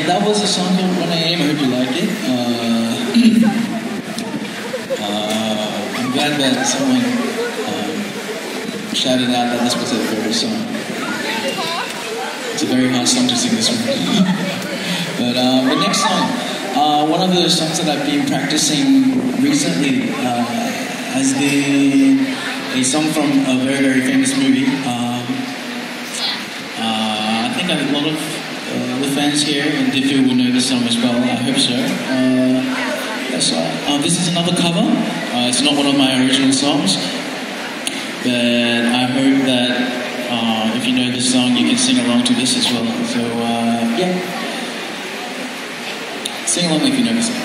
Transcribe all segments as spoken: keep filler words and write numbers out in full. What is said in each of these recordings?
that was a song called When I Aim. I hope you like it. Uh, uh, I'm glad that someone um, shouted out that this was their favorite song. It's a very hard song to sing, this one. But uh, the next song, uh, one of the songs that I've been practicing recently uh, has been a song from a very, very famous movie. Um, uh, I think a lot of uh, the fans here in Diphu will know this song as well. I hope so. Uh, that's, uh, uh, this is another cover. Uh, it's not one of my original songs, but I hope that uh, if you know this song, you can sing along to this as well. So uh, yeah, sing along if you know this song.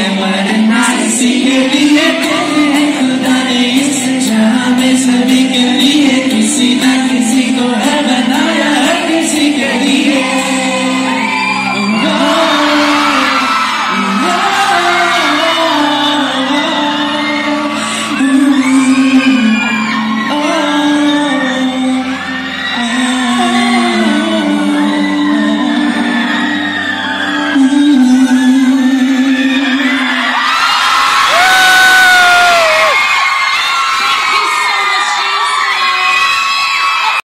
Secretly,